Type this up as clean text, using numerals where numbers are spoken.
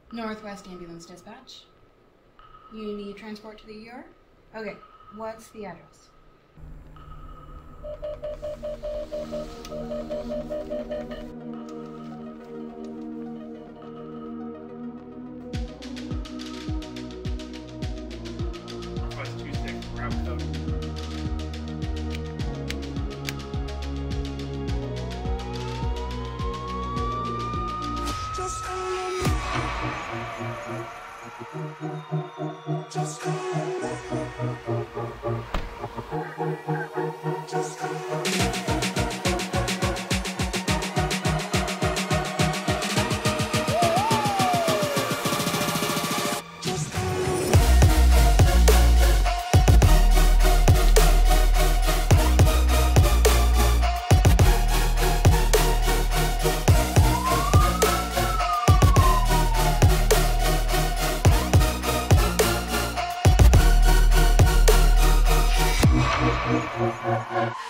Northwest Ambulance Dispatch. You need transport to the ER? Okay, what's the address? Northwest 26 route code. Just call me. Just call me. Just call me. Just call me. Thank you.